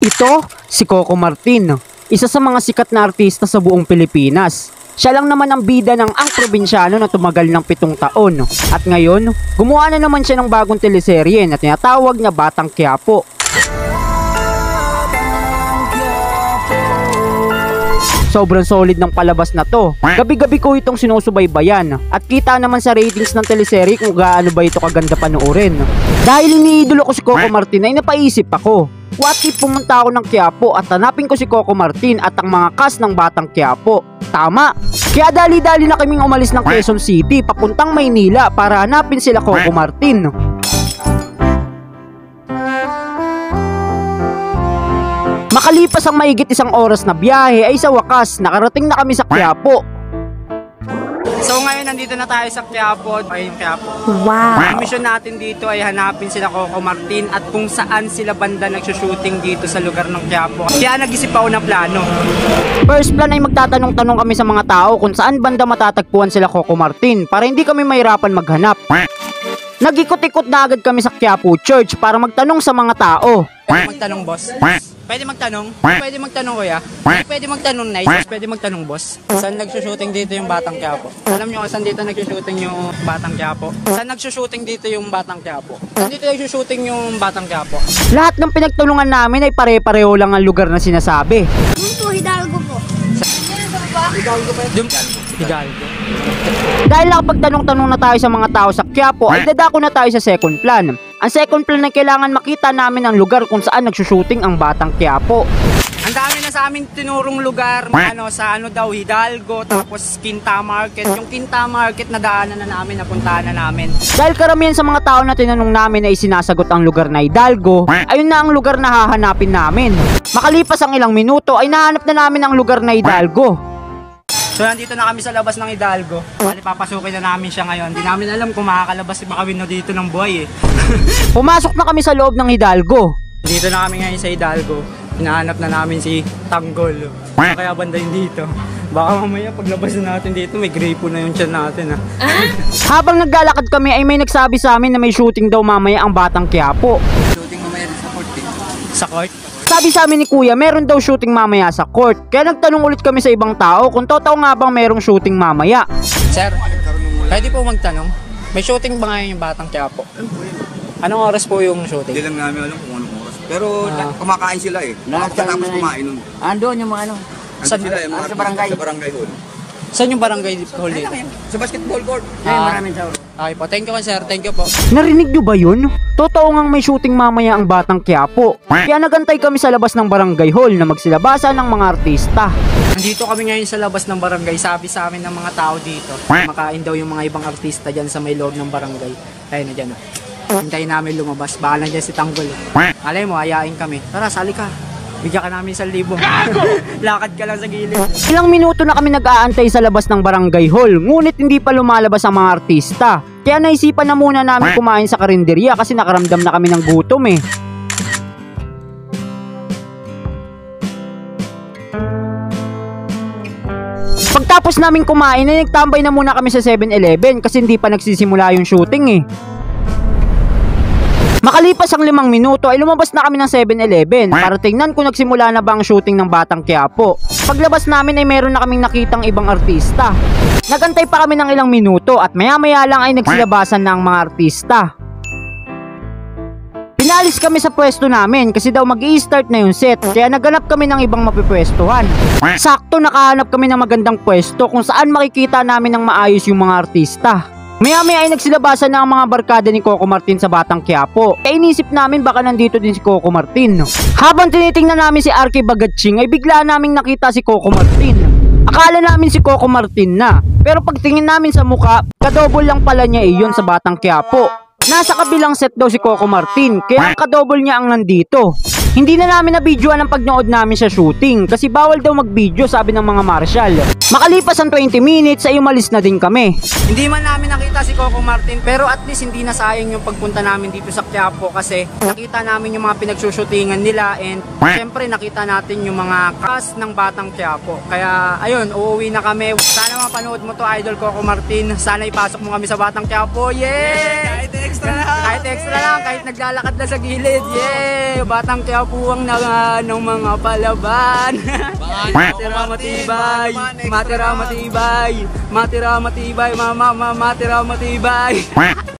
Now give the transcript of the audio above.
Ito, si Coco Martin, isa sa mga sikat na artista sa buong Pilipinas. Siya lang naman ang bida ng Ang Probinsyano na tumagal ng 7 taon. At ngayon, gumawa na naman siya ng bagong teleserye na tinatawag na Batang Quiapo. Sobrang solid ng palabas na to. Gabi-gabi ko itong sinusubaybayan at kita naman sa ratings ng teleserye kung gaano ba ito kaganda panoorin. Dahil iniidolo ko si Coco Martin ay napaisip ako, what if pumunta ako ng Quiapo at hanapin ko si Coco Martin at ang mga cast ng Batang Quiapo? Tama! Kaya dali-dali na kaming umalis ng Quezon City papuntang Maynila para hanapin sila Coco Martin. Makalipas ang mahigit 1 oras na biyahe ay sa wakas nakarating na kami sa Quiapo. So ngayon nandito na tayo sa Quiapo. Ayun, Quiapo. Wow! Ang mission natin dito ay hanapin sila Coco Martin at kung saan sila banda nagsushooting dito sa lugar ng Quiapo. Kaya nag-isip ako ng plano. First plan ay magtatanong-tanong kami sa mga tao kung saan banda matatagpuan sila Coco Martin para hindi kami mahirapan maghanap. Nag-ikot-ikot na agad kami sa Quiapo Church para magtanong sa mga tao. Pwede magtanong, boss? Pwede magtanong? Pwede magtanong, kuya? Pwede magtanong, nice? Pwede magtanong, boss? Saan nagsushooting dito yung Batang Quiapo? Alam nyo kung saan dito nagsushooting yung Batang Quiapo? Saan nagsushooting dito yung Batang Quiapo? Saan dito nagsushooting yung Batang Quiapo? Lahat ng pinagtulungan namin ay pare-pareho lang ang lugar na sinasabi. Dito, Hidalgo po. Hidalgo pa yun? Hidalgo. Dahil nakapagtanong-tanong na tayo sa mga tao sa Quiapo ay dadako na tayo sa second plan. Ang second plan ay kailangan makita namin ang lugar kung saan nagsushooting ang Batang Quiapo. Ang dami na sa aming tinurong lugar, sa Hidalgo, tapos Quinta Market. Yung Quinta Market na daanan na namin, napuntahan na namin. Dahil karamihan sa mga tao na tinanong namin ay sinasagot ang lugar na Hidalgo, ayun na ang lugar na hahanapin namin. Makalipas ang ilang minuto ay nahanap na namin ang lugar na Hidalgo. So nandito na kami sa labas ng Hidalgo. Bali papasukin na namin siya ngayon. Hindi namin alam kung makakalabas si Makawino dito ng buhay eh. Pumasok na kami sa loob ng Hidalgo. Dito na kami ngayon sa Hidalgo. Hinahanap na namin si Tanggol. Kaya banda yun dito. Baka mamaya paglabas na natin dito may gripo na yung tiyan natin ha. Habang naglalakad kami ay may nagsabi sa amin na may shooting daw mamaya ang Batang Quiapo. Shooting mamaya sa court eh. Sa court? Sabi sa amin ni Kuya, meron daw shooting mamaya sa court. Kaya nagtanong ulit kami sa ibang tao kung totoo nga bang merong shooting mamaya. Sir, pwede po magtanong? May shooting ba ngayon yung Batang Quiapo? Anong oras po yung shooting? Hindi lang namin alam kung anong oras. Pero kumakain sila eh. Pagkatapos kumain nun. Andun yung mga ano. Saan Sila eh, sa barangay. Sa barangay hall. Saan yung barangay hall dito? Sa basketball court. Maraming tao. Okay po, thank you sir, thank you po. Narinig nyo ba yun? Totoo ngang may shooting mamaya ang Batang Quiapo. Kaya nagantay kami sa labas ng barangay hall na magsilabasa ng mga artista. Nandito kami ngayon sa labas ng barangay. Sabi sa amin ng mga tao dito, makain daw yung mga ibang artista dyan sa may loob ng barangay. Ayun na dyan. Hintayin namin lumabas. Baka nandiyan si Tanggol. Alay mo, ayain kami. Tara, sali ka. Bigyan ka namin 1,000. Lakad ka lang sa gilid. Ilang minuto na kami nag-aantay sa labas ng barangay hall, ngunit hindi pa lumalabas ang mga artista. Kaya naisipan na muna namin kumain sa karinderya kasi nakaramdam na kami ng gutom eh. Pagtapos namin kumain ay nagtambay na muna kami sa 7-Eleven kasi hindi pa nagsisimula yung shooting eh. Makalipas ang 5 minuto ay lumabas na kami ng 7-Eleven para tingnan kung nagsimula na ba ang shooting ng Batang Quiapo. Paglabas namin ay meron na kaming nakitang ibang artista. Nagantay pa kami ng ilang minuto at maya-maya lang ay nagsilabasan na ang mga artista. Pinalis kami sa pwesto namin kasi daw mag-i-start na yung set kaya naghanap kami ng ibang mapipwestuhan. Sakto nakahanap kami ng magandang pwesto kung saan makikita namin ng maayos yung mga artista. Maya-maya ay nagsilabasan na ang mga barkada ni Coco Martin sa Batang Quiapo. Kaya inisip namin baka nandito din si Coco Martin. Habang tinitingnan namin si Arky Bagatching ay bigla naming nakita si Coco Martin. Akala namin si Coco Martin na. Pero pagtingin namin sa muka, kadouble lang pala niya iyon sa Batang Quiapo. Nasa kabilang set daw si Coco Martin, kaya ang kadouble niya ang nandito. Hindi na namin na-videoan ang pagnood namin sa shooting kasi bawal daw mag-video sabi ng mga marshal. Makalipas ang 20 minutes ay umalis na din kami. Hindi man namin nakita si Coco Martin, pero at least hindi na sayang yung pagpunta namin dito sa Quiapo kasi nakita namin yung mga pinagsushootingan nila and syempre nakita natin yung mga cast ng Batang Quiapo. Kaya ayun, uuwi na kami. Sana mapanood mo to, Idol Coco Martin. Sana ipasok mo kami sa Batang Quiapo. Yeah! Kahit extra lang! Kahit extra lang, kahit naglalakad na sa gilid. Yeah! Batang Quiapo ang ng mga palaban. Matira matibay, matira matibay, matira matibay, mama, matira matibay.